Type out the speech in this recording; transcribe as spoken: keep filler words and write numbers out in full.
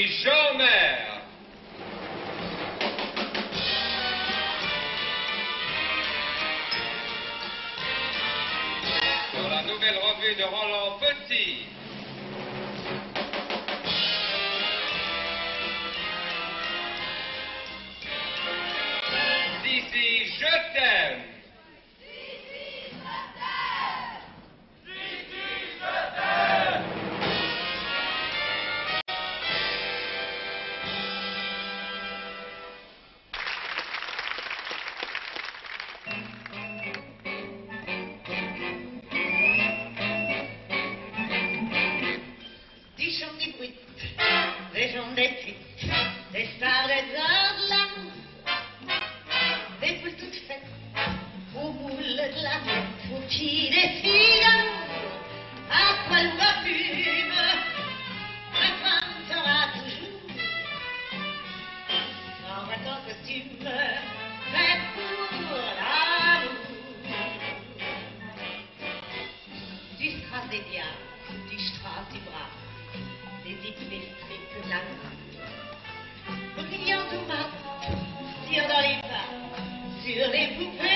Jean-Mer. Dans la nouvelle revue de Roland Petit. D'ici, je t'aime. Des gens des titres, des stars des arts de l'amour, des poules toutes faites au moule de la fête, pour qui des filles d'amour, à quoi nous va plume, ma femme sera toujours, en boîte en costume, faite pour l'amour. Du strass des diables, du strass du bras, des électriques de la grappe, brillant au mat, tire dans les pas, sur les poupées.